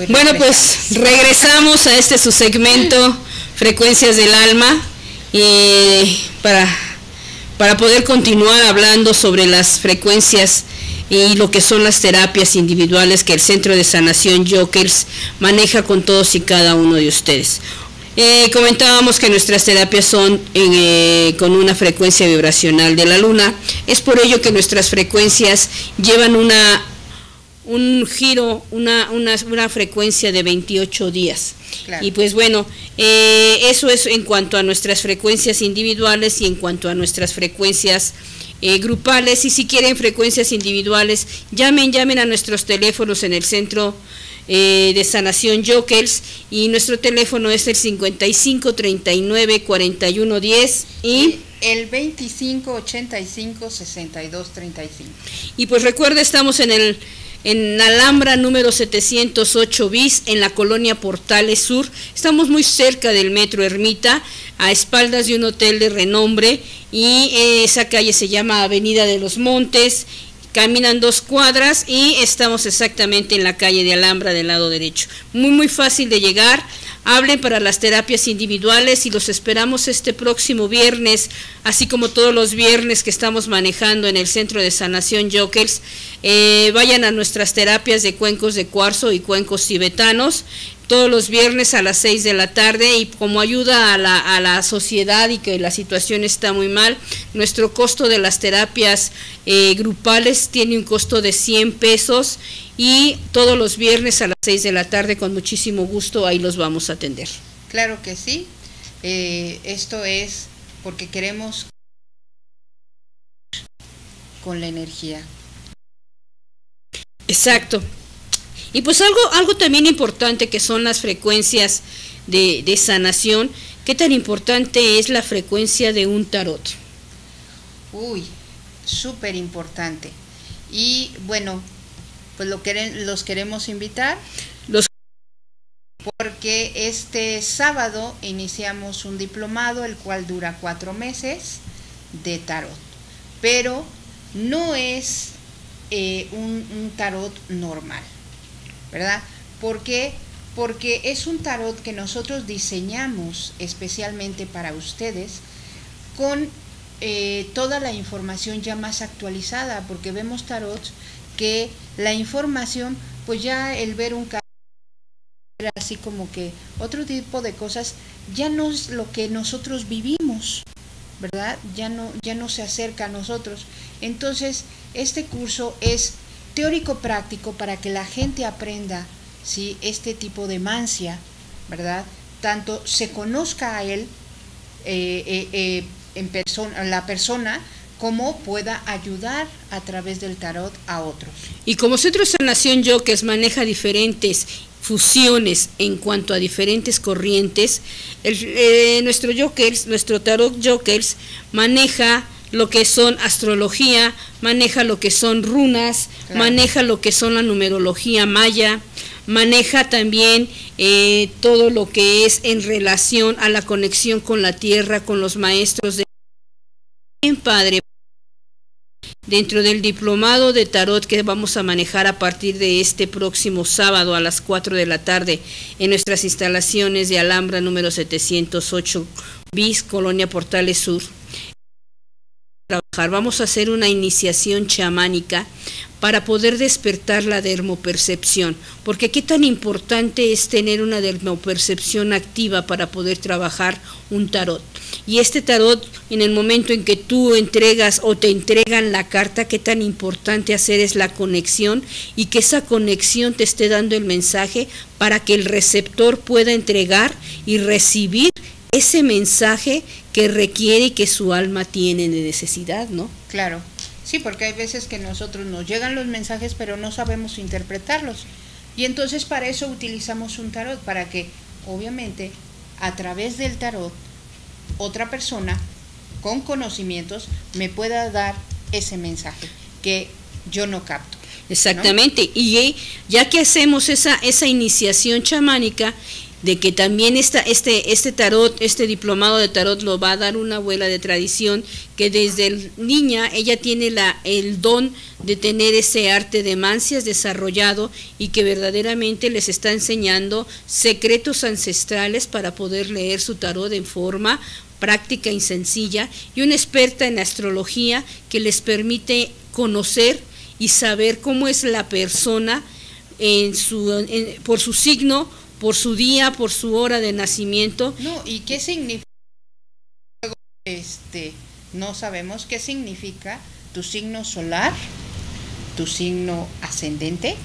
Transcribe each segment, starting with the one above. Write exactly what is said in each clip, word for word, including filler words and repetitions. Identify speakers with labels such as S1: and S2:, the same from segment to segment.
S1: Pues
S2: bueno, pues regresamos a este su segmento, Frecuencias del Alma, eh, para, para poder continuar hablando sobre las frecuencias y lo que son las terapias individuales que el Centro de Sanación Jokers maneja con todos y cada uno de ustedes. Eh, comentábamos que nuestras terapias son eh, con una frecuencia vibracional de la luna. Es por ello que nuestras frecuencias llevan una un giro, una, una, una frecuencia de veintiocho días. Claro. Y pues bueno, eh, eso es en cuanto a nuestras frecuencias individuales y en cuanto a nuestras frecuencias eh, grupales. Y si quieren frecuencias individuales, llamen, llamen a nuestros teléfonos en el Centro eh, de Sanación Jokers, y nuestro teléfono es el cincuenta y cinco, treinta y nueve, cuarenta y uno, diez y
S1: el veinticinco, ochenta y cinco, sesenta y dos, treinta y cinco.
S2: Y pues recuerda, estamos en el en Alhambra número setecientos ocho bis, en la colonia Portales Sur. Estamos muy cerca del Metro Ermita, a espaldas de un hotel de renombre, y esa calle se llama Avenida de los Montes. Caminan dos cuadras y estamos exactamente en la calle de Alhambra del lado derecho. Muy muy fácil de llegar. Hablen para las terapias individuales y los esperamos este próximo viernes, así como todos los viernes que estamos manejando en el Centro de Sanación Jokers. Eh, vayan a nuestras terapias de cuencos de cuarzo y cuencos tibetanos, todos los viernes a las seis de la tarde, y como ayuda a la, a la sociedad y que la situación está muy mal, nuestro costo de las terapias eh, grupales tiene un costo de cien pesos, y todos los viernes a las seis de la tarde, con muchísimo gusto, ahí los vamos a atender.
S1: Claro que sí, eh, esto es porque queremos con la energía.
S2: Exacto. Y pues algo, algo también importante que son las frecuencias de, de sanación. ¿Qué tan importante es la frecuencia de un tarot?
S1: Uy, súper importante. Y bueno, pues lo queren, los queremos invitar.
S2: Los
S1: porque este sábado iniciamos un diplomado, el cual dura cuatro meses de tarot. Pero no es eh, un, un tarot normal, ¿verdad? ¿Por qué? Porque es un tarot que nosotros diseñamos especialmente para ustedes, con eh, toda la información ya más actualizada, porque vemos tarots que la información, pues ya el ver un carro así como que otro tipo de cosas, ya no es lo que nosotros vivimos, ¿verdad? Ya no, ya no se acerca a nosotros. Entonces, este curso es teórico-práctico para que la gente aprenda, ¿sí?, este tipo de mancia, ¿verdad? Tanto se conozca a él, eh, eh, eh, en persona, la persona, como pueda ayudar a través del tarot a otros.
S2: Y como Centro de Sanación Jokers maneja diferentes fusiones en cuanto a diferentes corrientes, el, eh, nuestro Jokers, nuestro tarot Jokers maneja lo que son astrología, maneja lo que son runas, claro, maneja lo que son la numerología maya, maneja también eh, todo lo que es en relación a la conexión con la tierra, con los maestros de bien padre. Dentro del diplomado de tarot que vamos a manejar a partir de este próximo sábado a las cuatro de la tarde en nuestras instalaciones de Alhambra número setecientos ocho bis, Colonia Portales Sur, vamos a hacer una iniciación chamánica para poder despertar la dermopercepción, porque qué tan importante es tener una dermopercepción activa para poder trabajar un tarot. Y este tarot, en el momento en que tú entregas o te entregan la carta, qué tan importante hacer es la conexión, y que esa conexión te esté dando el mensaje para que el receptor pueda entregar y recibir ese mensaje que requiere y que su alma tiene de necesidad, ¿no?
S1: Claro, sí, porque hay veces que nosotros nos llegan los mensajes pero no sabemos interpretarlos, y entonces para eso utilizamos un tarot, para que obviamente a través del tarot otra persona con conocimientos me pueda dar ese mensaje que yo no capto.
S2: Exactamente, ¿no? Y ya que hacemos esa, esa iniciación chamánica, de que también esta, este, este tarot, este diplomado de tarot lo va a dar una abuela de tradición que desde el, niña ella tiene la, el don de tener ese arte de mancias desarrollado y que verdaderamente les está enseñando secretos ancestrales para poder leer su tarot en forma práctica y sencilla, y una experta en astrología que les permite conocer y saber cómo es la persona en su, en, por su signo, por su día, por su hora de nacimiento.
S1: No, ¿y qué significa? Este, no sabemos qué significa tu signo solar, tu signo ascendente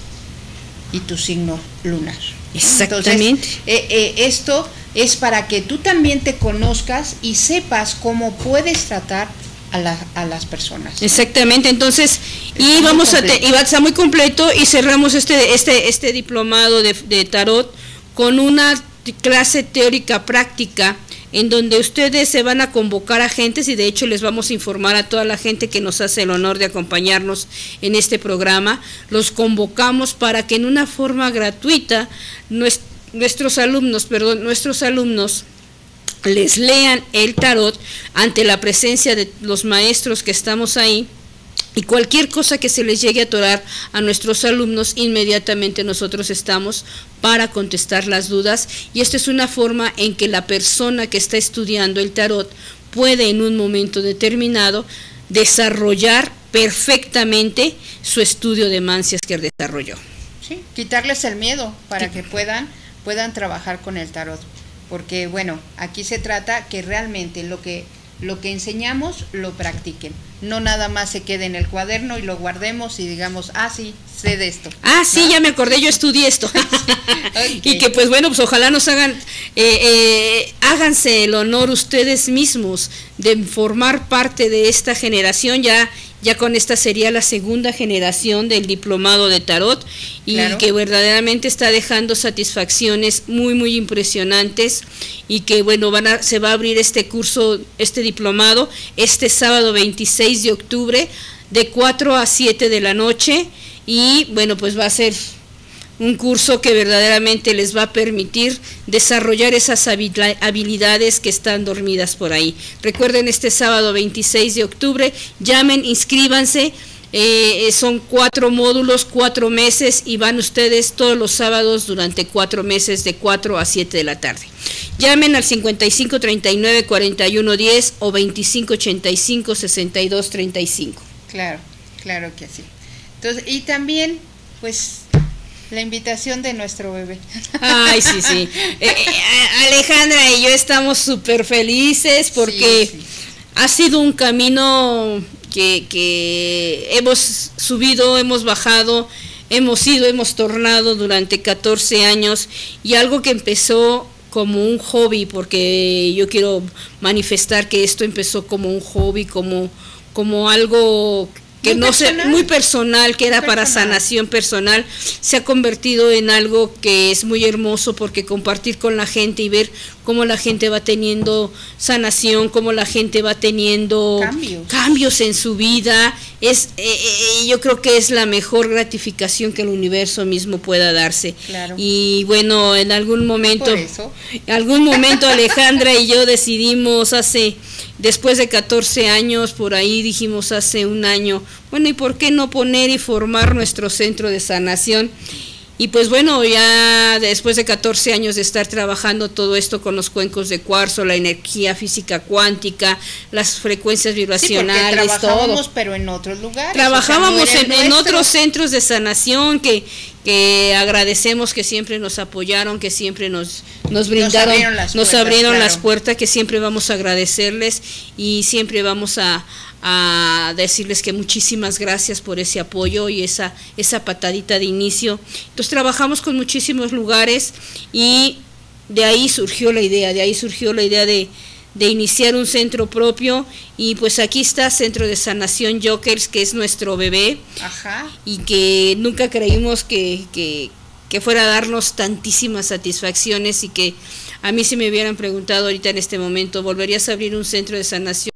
S1: y tu signo lunar.
S2: Exactamente.
S1: Entonces, eh, eh, esto es para que tú también te conozcas y sepas cómo puedes tratar a, la, a las personas.
S2: Exactamente, entonces, y vamos a, te, y va a estar muy completo y cerramos este, este, este diplomado de, de tarot con una clase teórica práctica en donde ustedes se van a convocar a gentes y de hecho les vamos a informar a toda la gente que nos hace el honor de acompañarnos en este programa. Los convocamos para que en una forma gratuita nuestro, nuestros alumnos, perdón, nuestros alumnos les lean el tarot ante la presencia de los maestros que estamos ahí. Y cualquier cosa que se les llegue a atorar a nuestros alumnos, inmediatamente nosotros estamos para contestar las dudas. Y esta es una forma en que la persona que está estudiando el tarot puede en un momento determinado desarrollar perfectamente su estudio de mancias que desarrolló.
S1: Sí, quitarles el miedo para sí. que puedan, puedan trabajar con el tarot. Porque bueno, aquí se trata que realmente lo que... lo que enseñamos lo practiquen, no nada más se quede en el cuaderno y lo guardemos y digamos, ah sí, sé de esto.
S2: Ah sí, ¿no? Ya me acordé, yo estudié esto. Okay. Y que pues bueno, pues ojalá nos hagan, eh, eh, háganse el honor ustedes mismos de formar parte de esta generación. Ya Ya con esta sería la segunda generación del diplomado de tarot y claro. que verdaderamente está dejando satisfacciones muy muy impresionantes y que bueno, van a, se va a abrir este curso, este diplomado este sábado veintiséis de octubre de cuatro a siete de la noche y bueno, pues va a ser un curso que verdaderamente les va a permitir desarrollar esas habilidades que están dormidas por ahí. Recuerden, este sábado veintiséis de octubre, llamen, inscríbanse, eh, son cuatro módulos, cuatro meses y van ustedes todos los sábados durante cuatro meses de cuatro a siete de la tarde. Llamen al cincuenta y cinco treinta y nueve cuarenta y uno diez o veinticinco ochenta y cinco sesenta y dos treinta y cinco.
S1: Claro, claro que sí. Entonces, y también, pues... la invitación de nuestro bebé.
S2: Ay, sí, sí. Eh, eh, Alejandra y yo estamos súper felices porque sí, sí. ha sido un camino que, que hemos subido, hemos bajado, hemos ido, hemos tornado durante catorce años y algo que empezó como un hobby, porque yo quiero manifestar que esto empezó como un hobby, como, como algo... que muy no personal. sé, muy personal, que era personal. Para sanación personal, se ha convertido en algo que es muy hermoso porque compartir con la gente y ver cómo la gente va teniendo sanación, cómo la gente va teniendo cambios, cambios en su vida, es eh, eh, yo creo que es la mejor gratificación que el universo mismo pueda darse.
S1: Claro.
S2: Y bueno, en algún momento, en algún momento Alejandra y yo decidimos hace... después de catorce años, por ahí dijimos hace un año, bueno, ¿y por qué no poner y formar nuestro centro de sanación? Y pues bueno, ya después de catorce años de estar trabajando todo esto con los cuencos de cuarzo, la energía física cuántica, las frecuencias vibracionales,
S1: sí, trabajábamos,
S2: todo.
S1: Pero en otros lugares.
S2: Trabajábamos
S1: o sea, no
S2: en, en otros centros de sanación que, que agradecemos, que siempre nos apoyaron, que siempre nos, nos brindaron, nos abrieron las nos puertas, abrieron claro. las puertas, que siempre vamos a agradecerles y siempre vamos a... a decirles que muchísimas gracias por ese apoyo y esa, esa patadita de inicio. Entonces trabajamos con muchísimos lugares y de ahí surgió la idea, de ahí surgió la idea de, de iniciar un centro propio y pues aquí está Centro de Sanación Jokers, que es nuestro bebé. Ajá. Y que nunca creímos que, que, que fuera a darnos tantísimas satisfacciones y que a mí si me hubieran preguntado ahorita en este momento, ¿volverías a abrir un centro de sanación?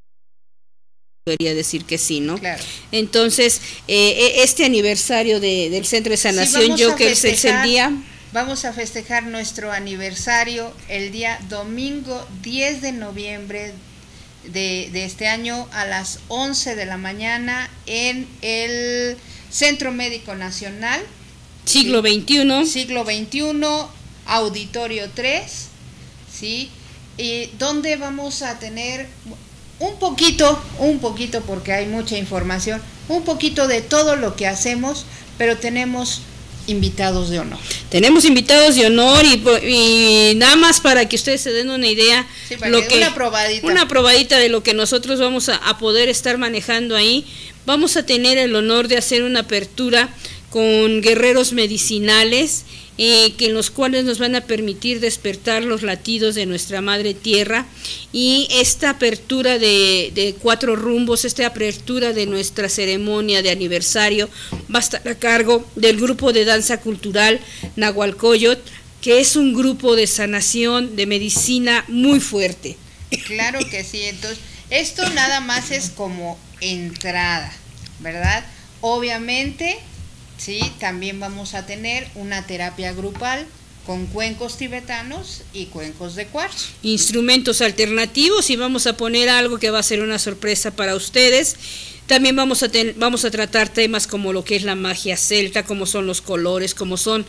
S2: Debería decir que sí, ¿no? Claro. Entonces, eh, este aniversario de, del Centro de Sanación sí, Jokers es el día.
S1: Vamos a festejar nuestro aniversario el día domingo diez de noviembre de, de este año a las once de la mañana en el Centro Médico Nacional.
S2: Siglo veintiuno.
S1: Siglo veintiuno, Auditorio tres, ¿sí? Y donde vamos a tener un poquito, un poquito porque hay mucha información, un poquito de todo lo que hacemos, pero tenemos invitados de honor.
S2: Tenemos invitados de honor y, y nada más para que ustedes se den una idea,
S1: sí, para
S2: lo
S1: que
S2: que,
S1: una probadita.
S2: una probadita de lo que nosotros vamos a, a poder estar manejando ahí. Vamos a tener el honor de hacer una apertura con guerreros medicinales, eh, que en los cuales nos van a permitir despertar los latidos de nuestra madre tierra, y esta apertura de, de cuatro rumbos, esta apertura de nuestra ceremonia de aniversario va a estar a cargo del grupo de danza cultural Nahualcoyot, que es un grupo de sanación, de medicina muy fuerte.
S1: Claro que sí. Entonces esto nada más es como entrada, ¿verdad? Obviamente, sí, también vamos a tener una terapia grupal con cuencos tibetanos y cuencos de cuarzo.
S2: Instrumentos alternativos, y vamos a poner algo que va a ser una sorpresa para ustedes. También vamos a, ten, vamos a tratar temas como lo que es la magia celta, como son los colores, como son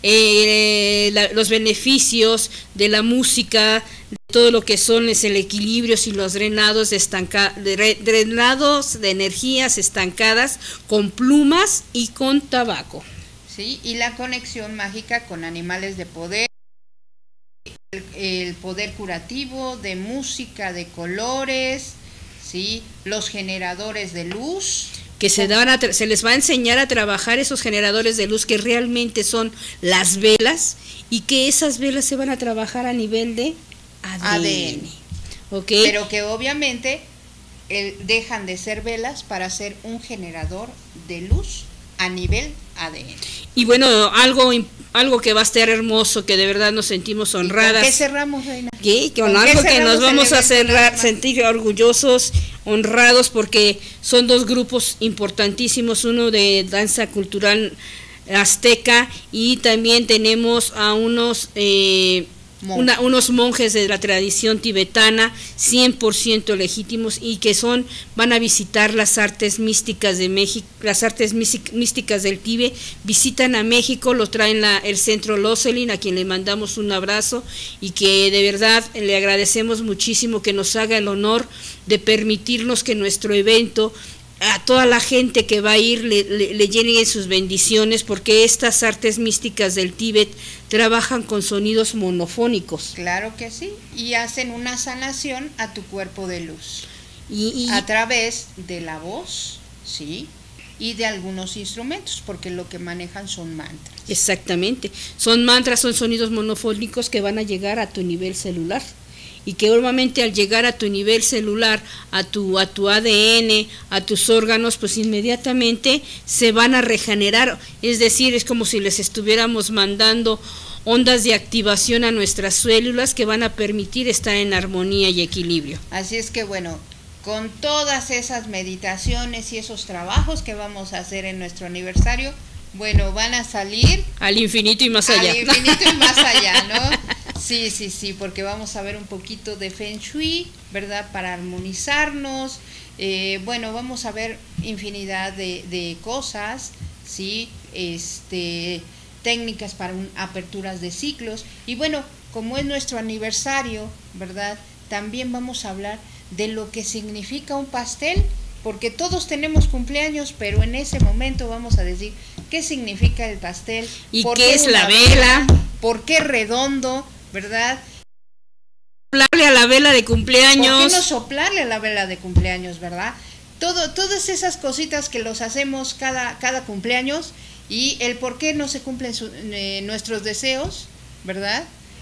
S2: eh, la, los beneficios de la música, de todo lo que son es el equilibrio y los drenados de, estanca, de drenados de energías estancadas con plumas y con tabaco.
S1: Sí, y la conexión mágica con animales de poder, el, el poder curativo, de música, de colores, sí, los generadores de luz.
S2: Que se, dan a se les va a enseñar a trabajar esos generadores de luz que realmente son las velas, y que esas velas se van a trabajar a nivel de A D N. ¿Okay?
S1: Pero que obviamente el, dejan de ser velas para ser un generador de luz a nivel A D N.
S2: Y bueno, algo algo que va a estar hermoso, que de verdad nos sentimos honradas.
S1: ¿Con qué cerramos, Reina?
S2: ¿Qué? Con, ¿Con algo que nos vamos a cerrar, sentir orgullosos, honrados, porque son dos grupos importantísimos, uno de danza cultural azteca, y también tenemos a unos eh, Una, unos monjes de la tradición tibetana cien por ciento legítimos, y que son van a visitar las artes místicas de México, las artes místicas del Tíbet. Visitan a México, lo traen la, el centro Loselin, a quien le mandamos un abrazo, y que de verdad le agradecemos muchísimo que nos haga el honor de permitirnos que nuestro evento, a toda la gente que va a ir, le, le, le lleguen sus bendiciones, porque estas artes místicas del Tíbet trabajan con sonidos monofónicos.
S1: Claro que sí, y hacen una sanación a tu cuerpo de luz,
S2: y, y
S1: a través de la voz, sí, y de algunos instrumentos, porque lo que manejan son mantras.
S2: Exactamente, son mantras, son sonidos monofónicos que van a llegar a tu nivel celular, y que normalmente al llegar a tu nivel celular, a tu, a tu A D N, a tus órganos, pues inmediatamente se van a regenerar. Es decir, es como si les estuviéramos mandando ondas de activación a nuestras células que van a permitir estar en armonía y equilibrio.
S1: Así es que bueno, con todas esas meditaciones y esos trabajos que vamos a hacer en nuestro aniversario, bueno, van a salir
S2: al infinito y más allá.
S1: Al infinito y más allá, ¿no? Sí, sí, sí, porque vamos a ver un poquito de Feng Shui, ¿verdad? Para armonizarnos. Eh, bueno, vamos a ver infinidad de, de cosas, ¿sí? Este, técnicas para un, aperturas de ciclos. Y bueno, como es nuestro aniversario, ¿verdad? También vamos a hablar de lo que significa un pastel, porque todos tenemos cumpleaños, pero en ese momento vamos a decir qué significa el pastel.
S2: ¿Y qué es la vela?
S1: ¿Por qué redondo? ¿Verdad?
S2: Soplarle a la vela de cumpleaños.
S1: ¿Por qué no soplarle a la vela de cumpleaños, verdad? Todo, todas esas cositas que los hacemos cada, cada cumpleaños, y el por qué no se cumplen su, eh, nuestros deseos, ¿verdad?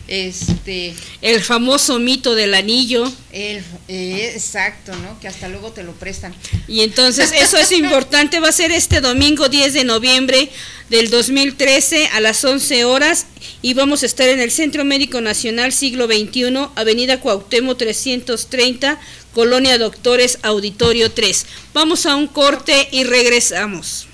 S1: Este,
S2: el famoso mito del anillo.
S1: El, eh, exacto, ¿no? Que hasta luego te lo prestan.
S2: Y entonces eso es importante, va a ser este domingo diez de noviembre del dos mil trece a las once horas, y vamos a estar en el Centro Médico Nacional Siglo veintiuno, Avenida Cuauhtémoc trescientos treinta, Colonia Doctores, Auditorio tres. Vamos a un corte y regresamos.